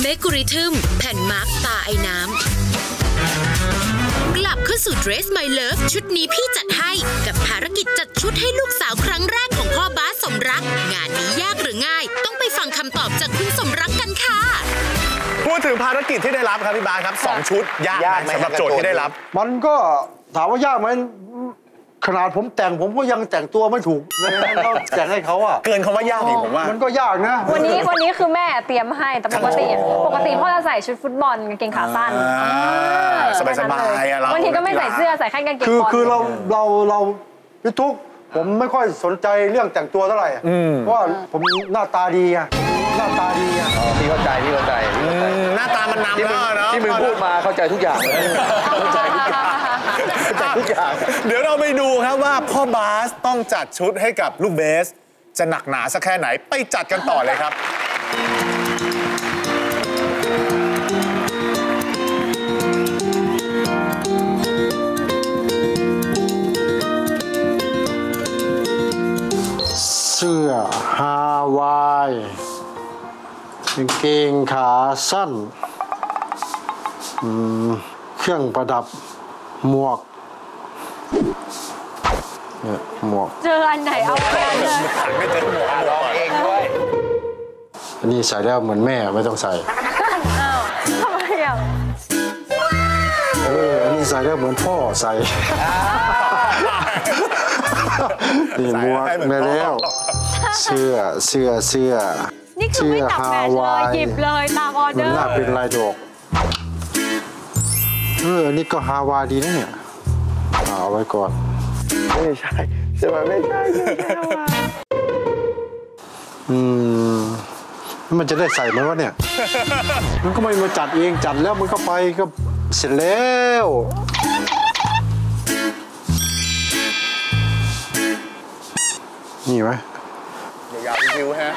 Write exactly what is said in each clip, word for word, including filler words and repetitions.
กุริทึมแผ่นมาร์กตาไอ้น้ำกลับเข้าสู่ Dress My Love ชุดนี้พี่จัดให้กับภารกิจจัดชุดให้ลูกสาวครั้งแรกของพ่อบาสสมรักงานนี้ยากหรือง่ายต้องไปฟังคำตอบจากคุณสมรักกันค่ะพูดถึงภารกิจที่ได้รับครับพี่บาสครับสองชุดยากไหมสำหรับโจทย์ที่ได้รับมันก็ถามว่ายากไหมขนาดผมแต่งผมก็ยังแต่งตัวไม่ถูกต้องแต่งให้เขาอ่ะเกินคำว่ายากอีกผมว่ามันก็ยากนะวันนี้วันนี้คือแม่เตรียมให้แต่ปกติปกติพ่อจะใส่ชุดฟุตบอลกางเกงขาสั้นสบายสบายอะเราบางทีก็ไม่ใส่เสื้อใส่แค่กางเกงบอลคือคือเราเราเราพี่ทุกผมไม่ค่อยสนใจเรื่องแต่งตัวเท่าไหร่เพราะว่าผมหน้าตาดีอะหน้าตาดีอะพี่เข้าใจพี่เข้าใจหน้าตามันนำแล้วเนาะที่มึงพูดมาเข้าใจทุกอย่างเข้าใจทุกอย่างทุกอย่างเดี๋ยวเราไปดูครับว่าพ่อบาสต้องจัดชุดให้กับลูกเบสจะหนักหนาสักแค่ไหนไปจัดกันต่อเลยครับเสื้อฮาวายกางเกงขาสั้นเครื่องประดับหมวกเนี่ยหมวกเจออันไหนเอาไปเลยไม่เจอหมวกลองเองด้วยอันนี้ใส่แล้วเหมือนแม่ไม่ต้องใส่อ้าวทำไมอ่ะเอออันนี้ใส่แล้วเหมือนพ่อใส่นี่หมวกมาแล้วเสื้อเสื้อเสื้อนี่คือไม่ตัดแมทเลยหยิบเลยตามออเดอร์มันน่าเป็นลายดอกเอออันนี้ก็ฮาวายดีนะเนี่ยเอาไว้ก่อนไม่ใช่ใช่ไหมไม่ใช่อืมมันจะได้ใส่ไหมวะเนี่ยมันก็ไม่มาจัดเองจัดแล้วมันก็ไปก็เสร็จแล้วนี่ไหมยาวๆคิ้วฮะ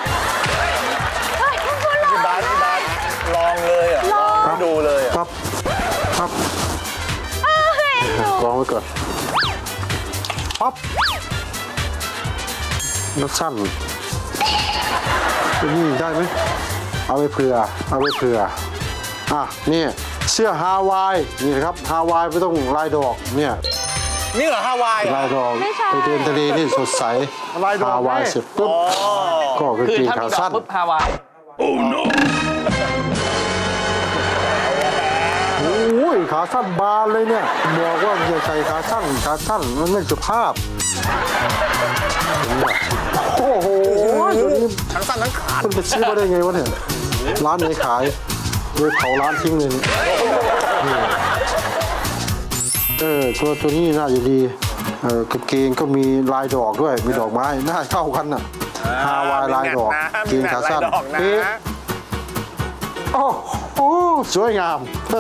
พี่บาสพี่บาสลองเลยอ่ะลองดูเลยอ่ะปั๊บปั๊บลองไว้ก่อนปั๊บนักสั้นนี่ได้ไหมเอาไปเผื่อเอาไปเผื่ออ่ะนี่เสื้อฮาวายนี่นะครับฮาวายไม่ต้องลายดอกเนี่ยนี่เหรอฮาวายลายดอกไปเดินทะเลนี่สดใสฮาวายเสร็จปุ๊บก็กางเกงขาสั้นปุ๊บฮาวายโอ้ no โอ้ยขาสั้นบานเลยเนี่ยบอกว่าอย่าใส่ขาสั้นขาสั้นมันไม่สุภาพโอ้โหทั้งสั้นทั้งขาดมันไปซื้อมาได้ไงวะเนี่ยร้านไหนขายเลยเผาร้านทิ้งเลยเออตัวตัวนี้น่าจะดีเออกางเกงก็มีลายดอกด้วยมีดอกไม้น่าเข้ากันน่ะฮาวายลายดอกกางเกงขาสั้นเอ๊ะโอ้โหสวยงาม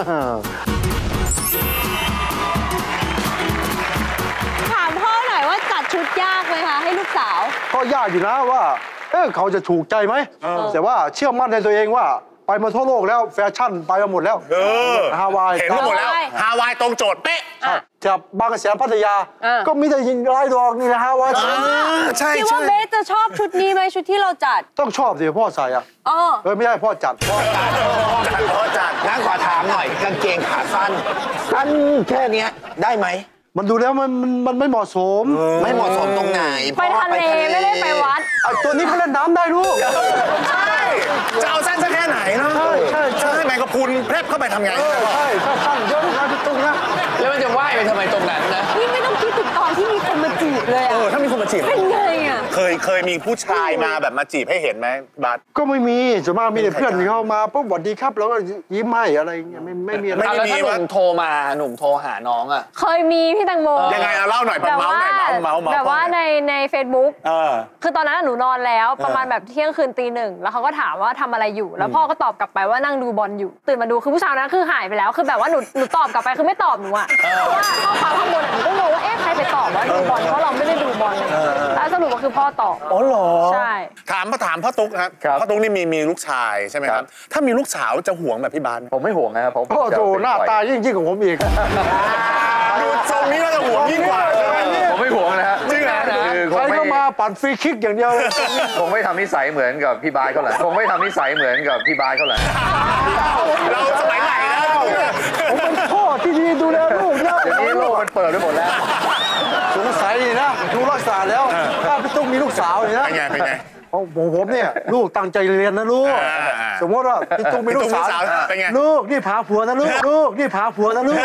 ถามพ่อหน่อยว่าจัดชุดยากไหมคะให้ลูกสาวก็ยากอยู่นะว่าเออเขาจะถูกใจไหมแต่ว่าเชื่อมั่นในตัวเองว่าไปมาทั่วโลกแล้วแฟชั่นไปมาหมดแล้วเออฮาวายเห็นมาหมดแล้วฮาวายตรงโจทย์เป๊ะจากบางกะแสพัทยาก็มีแต่ยิงลายดอกนี่นะฮาวายใช่คิดว่าเบสจะชอบชุดนี้ไหมชุดที่เราจัดต้องชอบสิพ่อใส่อ่ะเออไม่ใช่พ่อจัดพ่อจัดพ่อจัดงั้นขอถามหน่อยกางเกงขาสั้นสั้นแค่นี้ได้ไหมมันดูแล้วมันมันมันไม่เหมาะสมไม่เหมาะสมตรงไหนไปทะเลไม่ได้ไปวัดตัวนี้เขาเล่นน้ำได้ลูกใช่จะเอาสั้นสักแค่ไหนเนาะใช่ใช่ใช่แมงกะพรุนแพร่เข้าไปทำไงใช่ใช่สั้นเยอะนะตรงนี้แล้วมันจะว่ายไปทำไมตรงนั้นนะนี่ไม่ต้องคิดถึงตอนที่มีคนมาจีบเลยเออถ้ามีคนมาจีบเป็นไงอ่ะเคยเคยมีผู้ชายมาแบบมาจีบให้เห็นไหมบาสก็ไม่มีส่วนมากมีแต่เพื่อนเข้ามาปุ๊บสวัสดีครับแล้วก็ยิ้มให้อะไรเงี้ยไม่ไม่มีอะไรแล้วถ้าหนุ่มโทรมาหนุ่มโทรหาน้องอ่ะเคยมีพี่แตงโมยังไงเอาเล่าหน่อยเมาส์หน่อยเมาส์เมาส์แบบว่าในในเฟซบุ๊กคือตอนนั้นหนูนอนแล้วประมาณแบบเที่ยงคืนตีหนึ่งแล้วเขาก็ถามว่าทำอะไรอยู่แล้วพ่อก็ตอบกลับไปว่านั่งดูบอลอยู่ตื่นมาดูคือผู้ชายนั้นคือหายไปแล้วคือแบบว่าหนูหนูตอบกลับไปคือไม่ตอบหนูอ่ะเพราะว่าข้อความข้างบนหนูก็งงว่าเอ๊ะใครไปตอบว่าดูบอลเพราะเราไม่ได้ดูบอลเลยแล้วสรุปก็คือพ่อตอบอ๋อเหรอใช่ถามมาถามพ่อตุ๊กครับพ่อตุ๊กนี่มีมีลูกชายใช่ไหมครับถ้ามีลูกสาวจะห่วงแบบพี่บาสผมไม่ห่วงนะครับผมพ่อโตหน้าตายิ่งยิ่งของผมอีกดูทรงนี้น่าจะห่วงยิ่งกว่าใช่ไหมผมไม่ห่วงนะฮะจริงเหรอคือคใครงไม่ก็มาปั่นฟรีคิกอย่างเดียวเลยคงไม่ทำนิสัยเหมือนกับพี่บายเขาแหละคงไม่ทำนิสัยเหมือนกับพี่บายเขาแหละเราสมัยใหม่แล้วผมเป็นพ่อที่ดีดูแลลูกนะเดี๋ยวนี้โลกมันเปิดไปหมดแล้วสงสัยดีนะดูรักษาแล้วถ้าพี่ตุ๊กมีลูกสาวนี่นะเป็นไงเป็นไงของผมเนี่ยลูกตั้งใจเรียนนะลูกอ่าสมมติว่าพี่ตุ๊กมีลูกสาวพี่ตุ๊กมีลูกสาวเป็นไงลูกนี่พาผัวนะลูกลูกนี่พาผัวนะลูก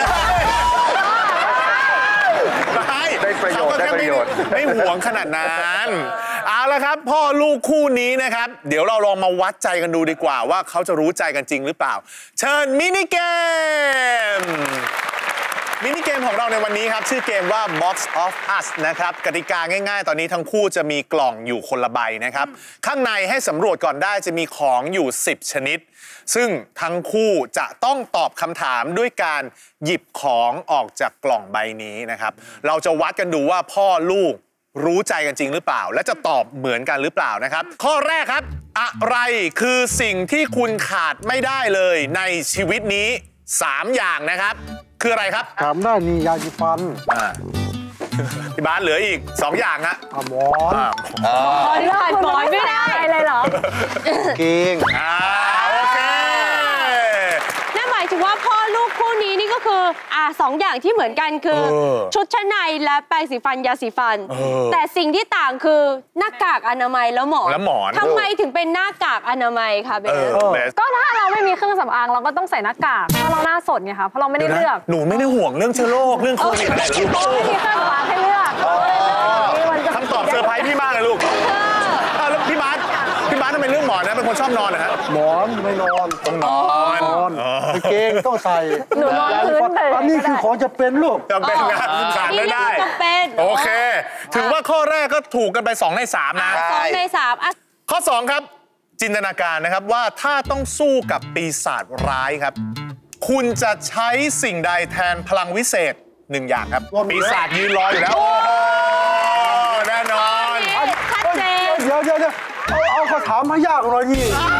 ได้ประโยชน์ได้ประโยชน์ไม่ห่วงขนาดนั้นเอาละครับพ่อลูกคู่นี้นะครับเดี๋ยวเราลองมาวัดใจกันดูดีกว่าว่าเขาจะรู้ใจกันจริงหรือเปล่าเชิญมินิเกมมินิเกมของเราในวันนี้ครับชื่อเกมว่า Box of Us นะครับกติกาง่ายๆตอนนี้ทั้งคู่จะมีกล่องอยู่คนละใบนะครับข้างในให้สำรวจก่อนได้จะมีของอยู่สิบชนิดซึ่งทั้งคู่จะต้องตอบคำถามด้วยการหยิบของออกจากกล่องใบนี้นะครับเราจะวัดกันดูว่าพ่อลูกรู้ใจกันจริงหรือเปล่าและจะตอบเหมือนกันหรือเปล่านะครับข้อแรกครับอะไรคือสิ่งที่คุณขาดไม่ได้เลยในชีวิตนี้สามอย่างนะครับคืออะไรครับถามได้นี่ยาสีฟันพี่บ้านเหลืออีกสองอย่างฮะอ่ะหมอนอ๋อที่ขาดบอยไม่ได้เลยเหรอเกงอ่าโอเคนั่นหมายถึงว่าพ่อลูกคู่นี้นี่ก็คืออ่าสองอย่างที่เหมือนกันคือเออชุดชั้นในและแปรงสีฟันยาสีฟันเออแต่สิ่งที่ต่างคือหน้ากากอนามัยแล้วหมอนและหมอนทำไมถึงเป็นหน้ากากอนามัยคะเบเอสอเบสก็ถ้าเราไม่มีเครื่องสำอางเราก็ต้องใส่หน้ากากเพราะเราหน้าสดไงคะเพราะเราไม่ได้เลือกหนูไม่ได้ห่วงเรื่องเชื้อโรคเรื่องโควิดอะไรหรอกเพราะไม่มีเครื่องสำอางให้เลือกมันจะคำตอบเซอร์ไพรส์พี่มากเลยลูกอ้าวแล้วพี่บาสพี่บาสทำไมเรื่องหมอนนะเป็นคนชอบนอนเหรอฮะหมอนไม่นอนต้องนอนนอนกางเกงต้องใส่หนูนอนพื้นเลยอันนี้คือของจะเป็นลูกจำเป็นนะขาดไม่ได้นี่คือจำเป็นโอเค ถือว่าข้อแรกก็ถูกกันไปสองในสามนะสองในสามอ่ะข้อสองครับ จินตนาการนะครับว่าถ้าต้องสู้กับปีศาจร้ายครับ คุณจะใช้สิ่งใดแทนพลังวิเศษหนึ่งอย่างครับ ปีศาจยืนรออยู่แล้ว โอ้โหแน่นอนชัดเจนเดี๋ยวเดี๋ยวเดี๋ยวเอาเอาคำถามให้ยากหน่อยนี่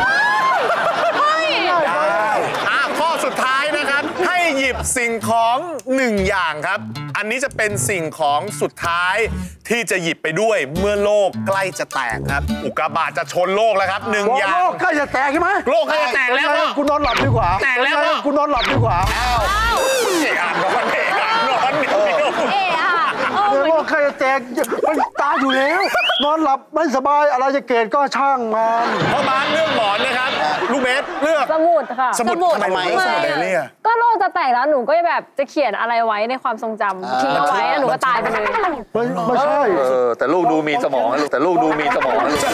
อ่ะข้อสุดท้ายนะครับ ให้หยิบสิ่งของหนึ่งอย่างครับ อันนี้จะเป็นสิ่งของสุดท้ายที่จะหยิบไปด้วยเมื่อโลกใกล้จะแตกครับ อุกกาบาตจะชนโลกแล้วครับหนึ่งอย่างโลกใกล้จะแตกใช่ไหมโลกใกล้จะแตกแล้วพ่อกูนอนหลับดีกว่าแตกแล้วพ่อกูนอนหลับดีกว่าเอกอ่านนอนเอกอ่านนอนนิดเดียวเอะอ่ะเออเดี๋ยวโลกใกล้จะแตกมันตายอยู่แล้ว นอนหลับไม่สบายอะไรจะเกิดก็ช่างมันพ่อบ้านเลือกหมอนนะครับ ลูกเบสเลือกสมุดค่ะสมุดทำไมเลือกสมุดไดอารี่อะก็โลกจะแตกแล้วหนูก็แบบจะเขียนอะไรไว้ในความทรงจำทิ้งเอาไว้แล้วหนูก็ตายไปเลยไม่ไม่ใช่เออแต่ลูกดูมีสมองนะลูกแต่ลูกดูมีสมองนะลูก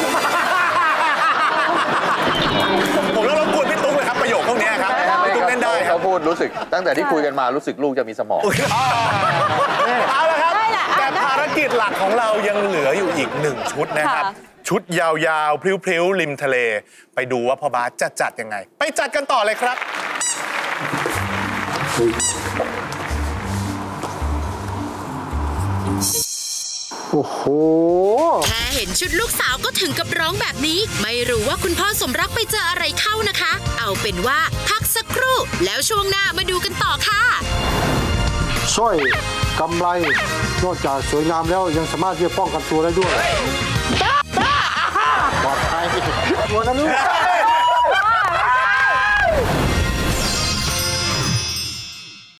ผมแล้วรบกวนพี่ตุ๊กเลยครับประโยคพวกนี้ครับพี่ตุ๊กเล่นได้ครัเขาบพูดรู้สึกตั้งแต่ที่คุยกันมารู้สึกลูกจะมีสมองเอาละครับแต่ภารกิจหลักของเรายังเหลืออยู่อีกหนึ่งชุดนะครับ ชุดยาวๆ พริ้วๆ ริมทะเล ไปดูว่าพ่อบาสจะจัดยังไง ไปจัดกันต่อเลยครับโอ้โหแค่เห็นชุดลูกสาวก็ถึงกับร้องแบบนี้ ไม่รู้ว่าคุณพ่อสมรักไปเจออะไรเข้านะคะ เอาเป็นว่าพักสักครู่ แล้วช่วงหน้ามาดูกันต่อค่ะสร้อยกำไร นอกจากสวยงามแล้วยังสามารถที่จะป้องกันตัวได้ด้วยปลอดภัยตัวนั้นลูก